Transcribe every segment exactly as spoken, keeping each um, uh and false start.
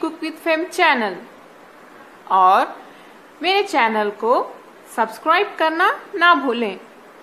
Cook with fame channel और मेरे channel को सब्सक्राइब करना ना भूलें।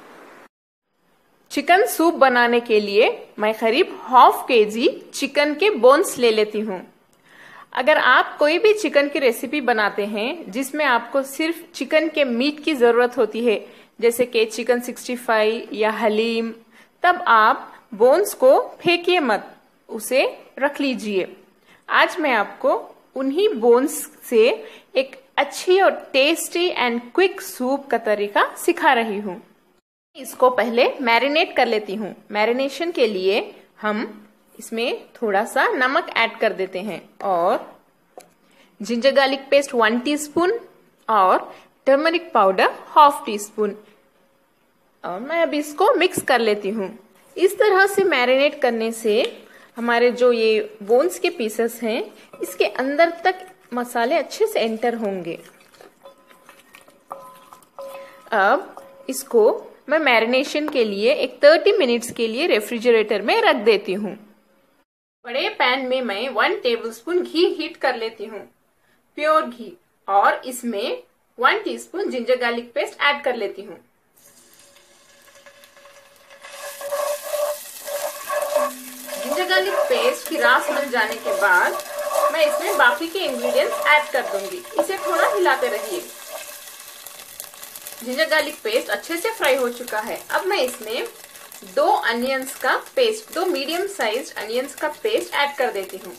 चिकन सूप बनाने के लिए मैं करीब हाफ के जी चिकन के बोन्स ले लेती हूँ। अगर आप कोई भी चिकन की रेसिपी बनाते हैं जिसमें आपको सिर्फ चिकन के मीट की जरूरत होती है, जैसे कि चिकन सिक्सटी फाइव या हलीम, तब आप बोन्स को फेंकिए मत, उसे रख लीजिए। आज मैं आपको उन्हीं बोन्स से एक अच्छी और टेस्टी एंड क्विक सूप का तरीका सिखा रही हूँ। इसको पहले मैरिनेट कर लेती हूँ। मैरिनेशन के लिए हम इसमें थोड़ा सा नमक ऐड कर देते हैं और ginger garlic paste one teaspoon और turmeric powder half teaspoon, और मैं अभी इसको मिक्स कर लेती हूँ। इस तरह से मैरिनेट करने से हमारे जो ये बोन्स के पीसेस हैं इसके अंदर तक मसाले अच्छे से एंटर होंगे। अब इसको मैं मैरिनेशन के लिए एक तीस मिनट्स के लिए रेफ्रिजरेटर में रख देती हूँ। बड़े पैन में मैं वन टेबलस्पून घी हीट कर लेती हूँ, प्योर घी, और इसमें one teaspoon ginger garlic paste add कर लेती हूँ। जिंजर गार्लिक पेस्ट की रास मिल जाने के बाद मैं इसमें बाकी के इंग्रेडिएंट्स ऐड कर दूंगी। इसे थोड़ा हिलाते रहिए। जिंजर गार्लिक पेस्ट अच्छे से फ्राई हो चुका है। अब मैं इसमें दो अनियंस का पेस्ट, दो मीडियम साइज अनियंस का पेस्ट ऐड कर देती हूँ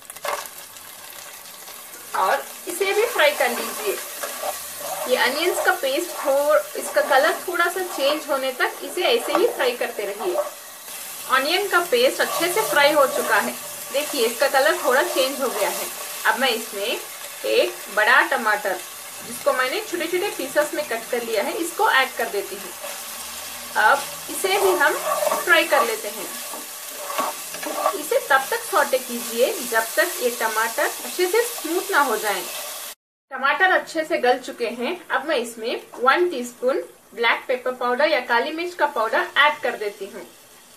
और इसे भी फ्राई कर लीजिए। ये अनियंस का पेस्ट हो, इसका कलर थोड़ा सा चेंज होने तक इसे ऐसे ही फ्राई करते रहिए। ऑनियन का पेस्ट अच्छे से फ्राई हो चुका है। देखिए इसका कलर थोड़ा चेंज हो गया है। अब मैं इसमें एक बड़ा टमाटर, जिसको मैंने छोटे छोटे पीसेस में कट कर लिया है, इसको ऐड कर देती हूँ। अब इसे भी हम फ्राई कर लेते हैं। इसे तब तक सौटे कीजिए जब तक ये टमाटर अच्छे से स्मूथ ना हो जाए। टमाटर अच्छे से गल चुके हैं। अब मैं इसमें one teaspoon black pepper powder या काली मिर्च का पाउडर ऐड कर देती हूँ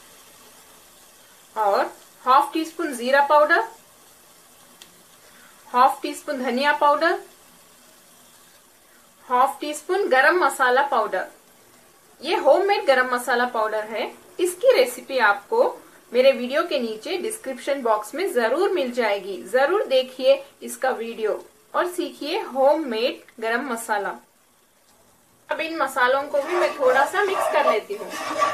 और हाफ टी स्पून जीरा पाउडर, हाफ टी स्पून धनिया powder, half teaspoon garam masala powder. ये होममेड गरम मसाला पाउडर है। इसकी रेसिपी आपको मेरे वीडियो के नीचे डिस्क्रिप्शन बॉक्स में जरूर मिल जाएगी। जरूर देखिए इसका वीडियो और सीखिए होममेड गरम मसाला। अब इन मसालों को भी मैं थोड़ा सा मिक्स कर लेती हूँ।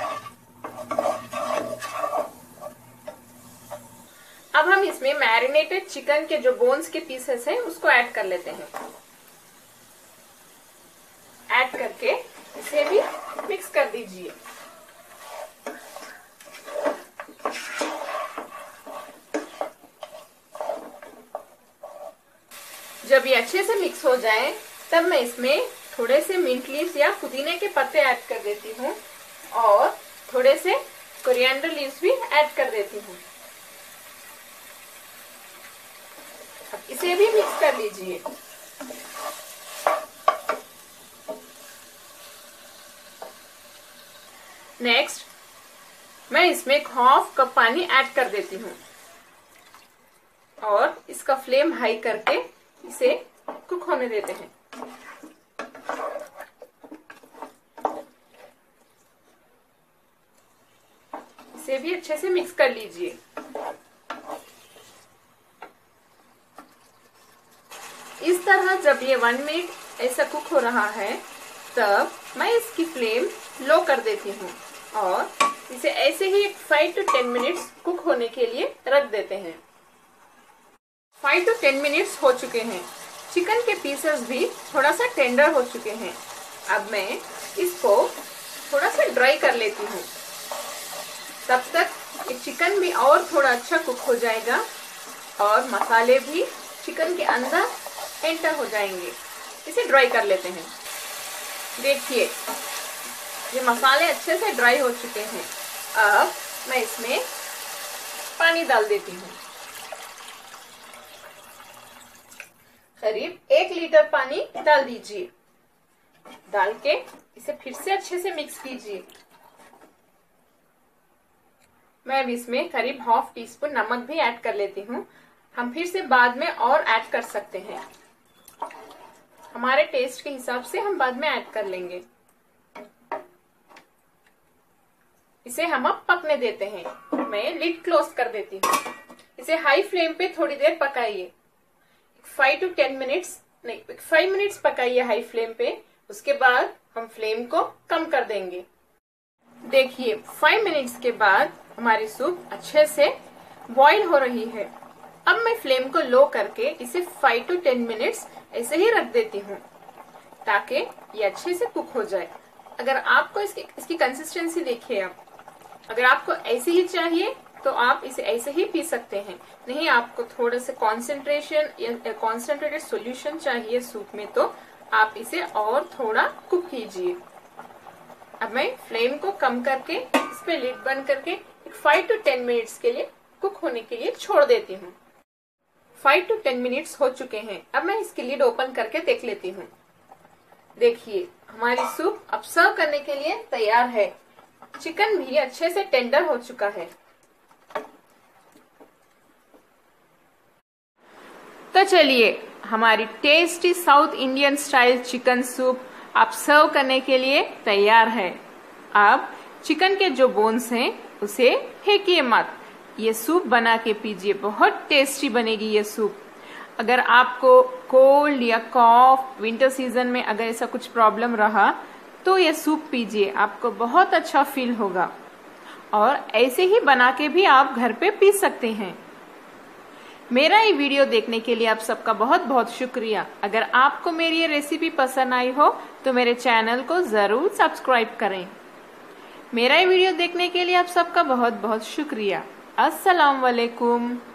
अब हम इसमें मैरिनेटेड चिकन के जो बोन्स के पीसेस हैं उसको ऐड कर लेते हैं। ऐड करके इसे भी मिक्स कर दीजिए। जब ये अच्छे से मिक्स हो जाए तब मैं इसमें थोड़े से मिंट लीव्स या पुदीने के पत्ते ऐड कर देती हूँ और थोड़े से कोरिएंडर लीव्स भी ऐड कर देती हूँ। अब इसे भी मिक्स कर लीजिए। नेक्स्ट मैं इसमें एक हाफ कप पानी ऐड कर देती हूँ और इसका फ्लेम हाई करके इसे कुक होने देते हैं। इसे भी अच्छे से मिक्स कर लीजिए। इस तरह जब ये वन मिनट ऐसा कुक हो रहा है तब मैं इसकी फ्लेम लो कर देती हूँ और इसे ऐसे ही five to ten minutes cook होने के लिए रख देते हैं। फाइव टू टेन मिनट्स हो चुके हैं। चिकन के पीसेस भी थोड़ा सा टेंडर हो चुके हैं। अब मैं इसको थोड़ा सा ड्राई कर लेती हूँ। तब तक ये चिकन भी और थोड़ा अच्छा कुक हो जाएगा और मसाले भी चिकन के अंदर एंटर हो जाएंगे। इसे ड्राई कर लेते हैं। देखिए ये मसाले अच्छे से ड्राई हो चुके हैं। अब मैं इसमें पानी डाल देती हूँ। करीब एक लीटर पानी डाल दीजिए। डाल के इसे फिर से अच्छे से मिक्स कीजिए। मैं अब इसमें करीब हाफ टी स्पून नमक भी ऐड कर लेती हूँ। हम फिर से बाद में और ऐड कर सकते हैं। हमारे टेस्ट के हिसाब से हम बाद में ऐड कर लेंगे। इसे हम अब पकने देते हैं। मैं लिड क्लोज कर देती हूँ। इसे हाई फ्लेम पे थोड़ी देर पकाइए, फाइव टू टेन मिनट्स नहीं फाइव मिनट्स पकाइए हाई फ्लेम पे। उसके बाद हम फ्लेम को कम कर देंगे। देखिए फाइव मिनट्स के बाद हमारी सूप अच्छे से बॉईल हो रही है। अब मैं फ्लेम को लो करके इसे फाइव टू टेन मिनट्स ऐसे ही रख देती हूँ ताकि ये अच्छे से कुक हो जाए। अगर आपको इसकी इसकी कंसिस्टेंसी देखिए, आप अगर आपको ऐसे ही चाहिए तो आप इसे ऐसे ही पी सकते हैं। नहीं आपको थोड़ा सा कॉन्सेंट्रेशन या कॉन्सेंट्रेटेड सॉल्यूशन चाहिए सूप में तो आप इसे और थोड़ा कुक कीजिए। अब मैं फ्लेम को कम करके इस पे लिड बंद करके फाइव टू टेन मिनट्स के लिए कुक होने के लिए छोड़ देती हूँ। फाइव टू टेन मिनट्स हो चुके हैं। अब मैं इसकी लिड ओपन करके देख लेती हूँ। देखिए हमारी सूप अब सर्व करने के लिए तैयार है। चिकन भी अच्छे से टेंडर हो चुका है। तो चलिए हमारी tasty South Indian style chicken soup आप सर्व करने के लिए तैयार है। अब चिकन के जो बोन्स हैं उसे फेंकिए मत, ये सूप बना के पीजिए, बहुत टेस्टी बनेगी ये सूप। अगर आपको कोल्ड या कॉफ विंटर सीजन में अगर ऐसा कुछ प्रॉब्लम रहा तो ये सूप पीजिए, आपको बहुत अच्छा फील होगा। और ऐसे ही बना के भी आप घर पे पी सकते हैं। मेरा ये वीडियो देखने के लिए आप सबका बहुत बहुत शुक्रिया। अगर आपको मेरी ये रेसिपी पसंद आई हो तो मेरे चैनल को जरूर सब्सक्राइब करें। मेरा ये वीडियो देखने के लिए आप सबका बहुत बहुत शुक्रिया। अस्सलाम वालेकुम।